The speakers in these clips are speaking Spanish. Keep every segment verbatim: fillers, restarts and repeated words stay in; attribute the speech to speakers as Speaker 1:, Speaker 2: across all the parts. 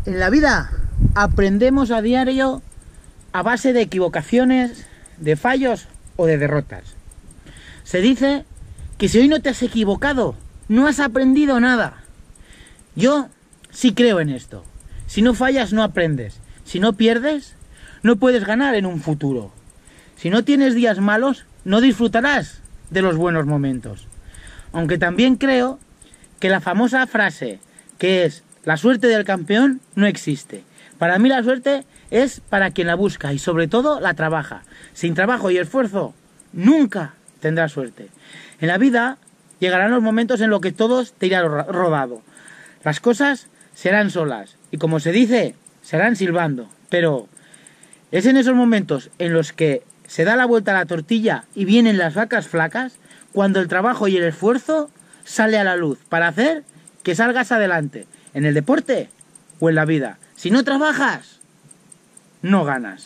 Speaker 1: En la vida aprendemos a diario a base de equivocaciones, de fallos o de derrotas. Se dice que si hoy no te has equivocado, no has aprendido nada. Yo sí creo en esto. Si no fallas, no aprendes. Si no pierdes, no puedes ganar en un futuro. Si no tienes días malos, no disfrutarás de los buenos momentos. Aunque también creo que la famosa frase que es la suerte del campeón no existe. Para mí la suerte es para quien la busca y sobre todo la trabaja. Sin trabajo y esfuerzo, nunca tendrás suerte. En la vida llegarán los momentos en los que todos te irá rodado. Las cosas serán solas y, como se dice, serán silbando. Pero es en esos momentos en los que se da la vuelta a la tortilla y vienen las vacas flacas, cuando el trabajo y el esfuerzo sale a la luz para hacer que salgas adelante, en el deporte o en la vida. Si no trabajas, no ganas.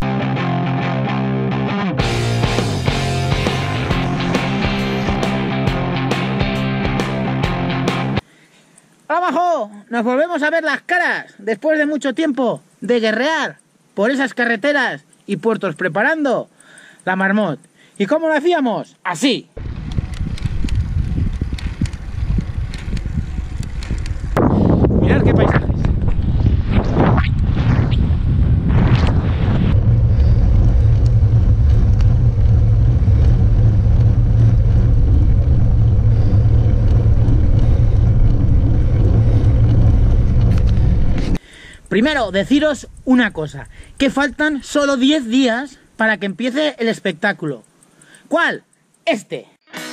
Speaker 1: ¡Abajo! Nos volvemos a ver las caras después de mucho tiempo de guerrear por esas carreteras y puertos preparando la Marmot. ¿Y cómo lo hacíamos? Así. Mirad qué paisajes. Primero, deciros una cosa, que faltan solo diez días para que empiece el espectáculo. ¿Cuál? Este.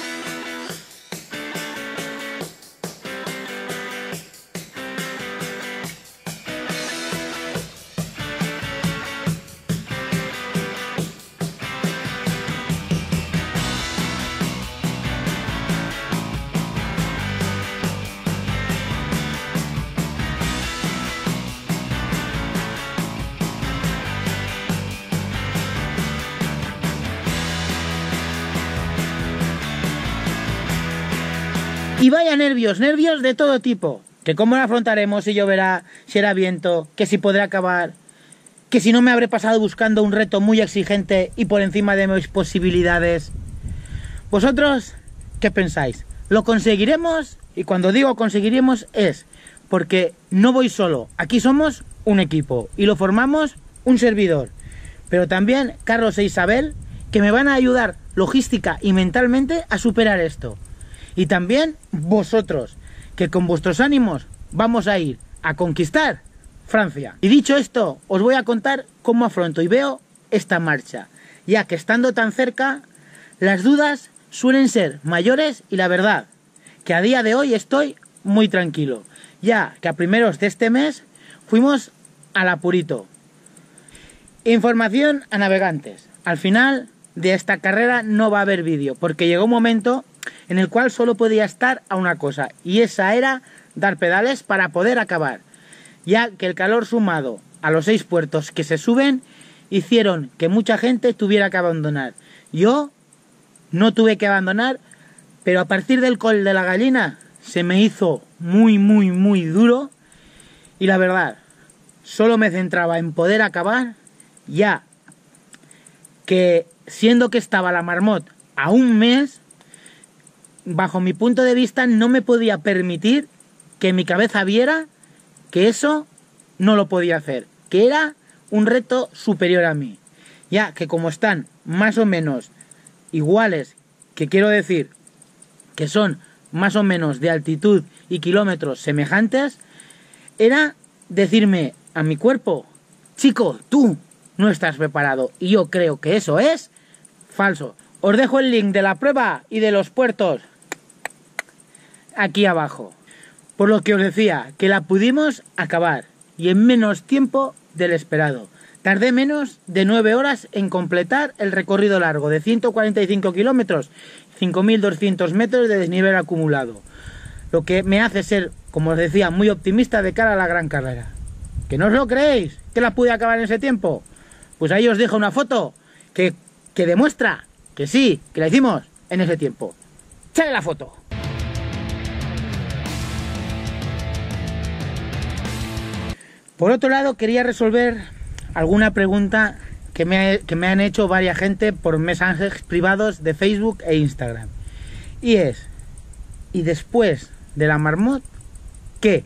Speaker 1: Y vaya nervios, nervios de todo tipo. Que cómo lo afrontaremos, si lloverá, si hará viento, que si podré acabar, que si no me habré pasado buscando un reto muy exigente y por encima de mis posibilidades. ¿Vosotros qué pensáis? ¿Lo conseguiremos? Y cuando digo conseguiremos es porque no voy solo. Aquí somos un equipo y lo formamos un servidor. Pero también Carlos e Isabel, que me van a ayudar logística y mentalmente a superar esto. Y también vosotros, que con vuestros ánimos vamos a ir a conquistar Francia. Y dicho esto, os voy a contar cómo afronto y veo esta marcha, ya que estando tan cerca, las dudas suelen ser mayores y la verdad, que a día de hoy estoy muy tranquilo, ya que a primeros de este mes fuimos al Apurito. Información a navegantes. Al final de esta carrera no va a haber vídeo, porque llegó un momento en el cual solo podía estar a una cosa, y esa era dar pedales para poder acabar, ya que el calor sumado a los seis puertos que se suben hicieron que mucha gente tuviera que abandonar. Yo no tuve que abandonar, pero a partir del col de la gallina se me hizo muy muy muy duro y la verdad, solo me centraba en poder acabar, ya que siendo que estaba la Marmot a un mes, bajo mi punto de vista no me podía permitir que mi cabeza viera que eso no lo podía hacer, que era un reto superior a mí, ya que como están más o menos iguales, que quiero decir que son más o menos de altitud y kilómetros semejantes, era decirme a mi cuerpo, chico, tú no estás preparado, y yo creo que eso es falso. Os dejo el link de la prueba y de los puertos aquí abajo. Por lo que os decía, que la pudimos acabar y en menos tiempo del esperado. Tardé menos de nueve horas en completar el recorrido largo de ciento cuarenta y cinco kilómetros, cinco mil doscientos metros de desnivel acumulado. Lo que me hace ser, como os decía, muy optimista de cara a la gran carrera. ¿Que no os lo creéis? ¿Que la pude acabar en ese tiempo? Pues ahí os dejo una foto que, que demuestra que sí, que la hicimos en ese tiempo. ¡Sale la foto! Por otro lado, quería resolver alguna pregunta que me, ha, que me han hecho varias gente por mensajes privados de Facebook e Instagram. Y es, ¿y después de la Marmot qué?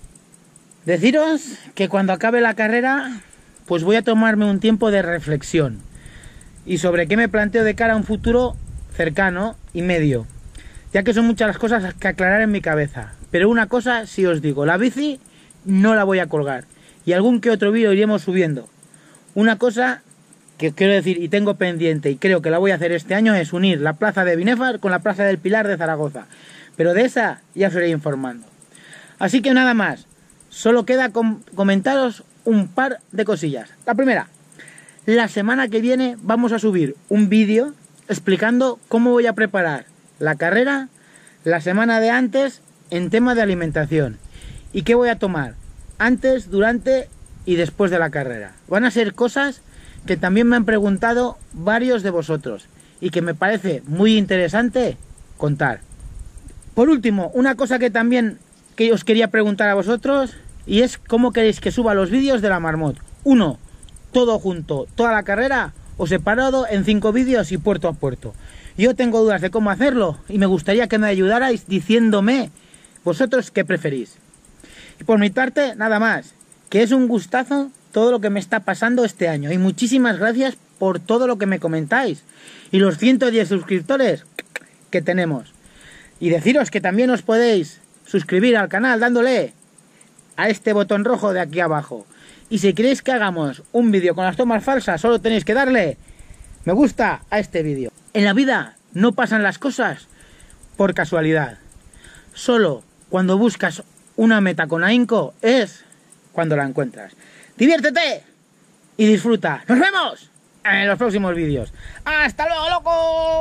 Speaker 1: Deciros que cuando acabe la carrera, pues voy a tomarme un tiempo de reflexión y sobre qué me planteo de cara a un futuro cercano y medio, ya que son muchas las cosas que aclarar en mi cabeza. Pero una cosa sí os digo, la bici no la voy a colgar y algún que otro vídeo iremos subiendo. Una cosa que quiero decir y tengo pendiente y creo que la voy a hacer este año es unir la plaza de Binefar con la plaza del Pilar de Zaragoza, pero de esa ya os iré informando. Así que nada más, solo queda com comentaros un par de cosillas. La primera, la semana que viene vamos a subir un vídeo explicando cómo voy a preparar la carrera la semana de antes en tema de alimentación y qué voy a tomar antes, durante y después de la carrera. Van a ser cosas que también me han preguntado varios de vosotros y que me parece muy interesante contar. Por último, una cosa que también que os quería preguntar a vosotros y es cómo queréis que suba los vídeos de la Marmot. Uno, todo junto, toda la carrera, o separado en cinco vídeos y puerto a puerto. Yo tengo dudas de cómo hacerlo y me gustaría que me ayudarais diciéndome vosotros qué preferís. Y por mi parte, nada más, que es un gustazo todo lo que me está pasando este año y muchísimas gracias por todo lo que me comentáis y los ciento diez suscriptores que tenemos. Y deciros que también os podéis suscribir al canal dándole a este botón rojo de aquí abajo. Y si queréis que hagamos un vídeo con las tomas falsas, solo tenéis que darle me gusta a este vídeo. En la vida no pasan las cosas por casualidad. Solo cuando buscas una meta con ahínco es cuando la encuentras. ¡Diviértete! Y disfruta. ¡Nos vemos en los próximos vídeos! ¡Hasta luego, locos!